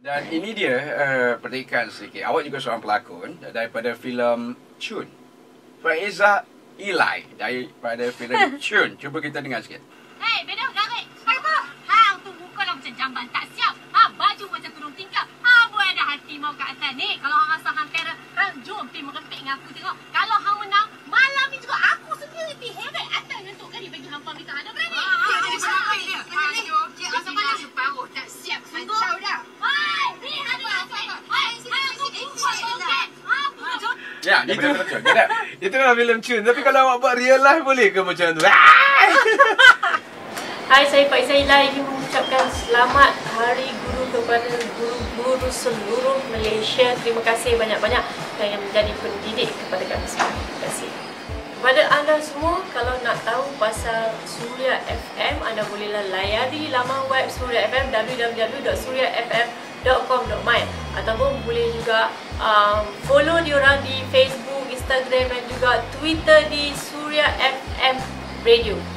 Dan ini dia petikan sedikit. Awak juga seorang pelakon daripada filem Chun. Faiza Ilai daripada filem Chun. Cuba kita dengar sikit. Hei, beda garik. Apa? Hang tu muka lah macam jamban tak siap. Baju macam turun tingkap. Boleh ada hati mau kat atas ni. Kalau hang rasa hang kira, jom pergi merempik dengan aku tengok. Kalau hang menang, malam ni juga aku sendiri pergi heret atas untuk kali bagi hang pamit ada berani. Jadi sampai dia. Aduh, cik asal mana separuh tak siap kacau dah. Hai, ni ada apa? Hai, aku buat okey. Ya, Itulah filem Chun. Tapi kalau awak buat real life boleh ke macam tu? Hai, saya Faiza Ilai ingin mengucapkan selamat Hari Guru kepada guru-guru seluruh Malaysia. Terima kasih banyak-banyak yang menjadi pendidik kepada kami semua. Terima kasih. Kepada anda semua, kalau nak tahu pasal Suria FM, anda bolehlah layari laman web Suria FM www.suriafm.com.my ataupun boleh juga follow diorang di Facebook, Instagram dan juga Twitter di Suria FM Radio.